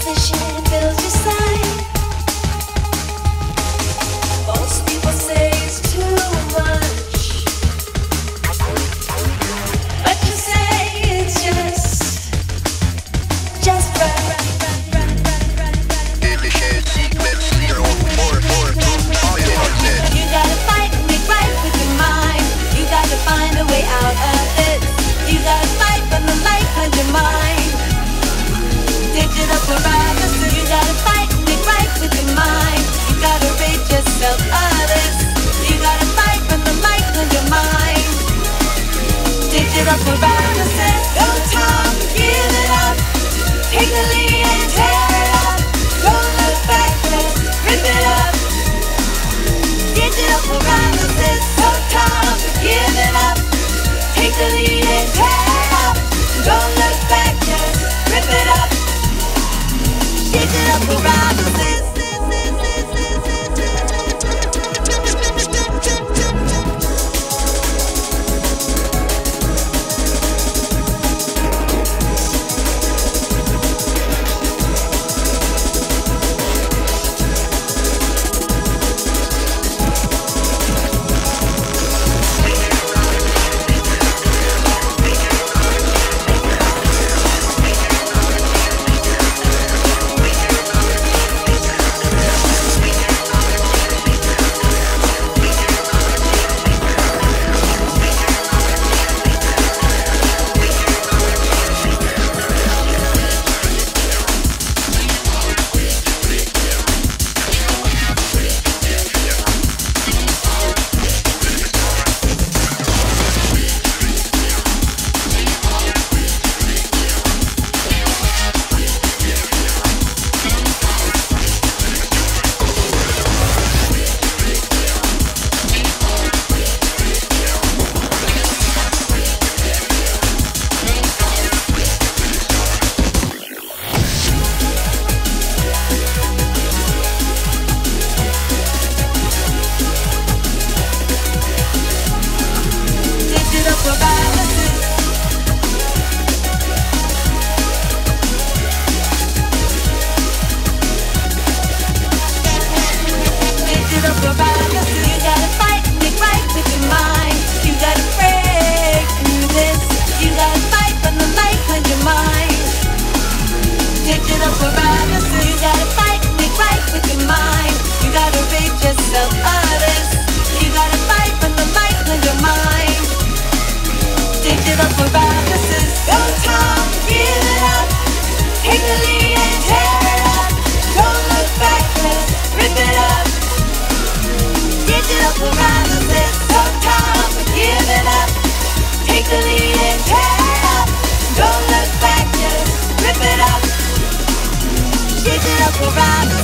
Paralasys, go Tom, give it up. Take the lead and tear it up. Don't look back, just rip it up. Digital paralysis, go Tom, give it up. Take the lead and tear it up. Don't look back, just rip it up. Digital paralysis. Digital paralysis.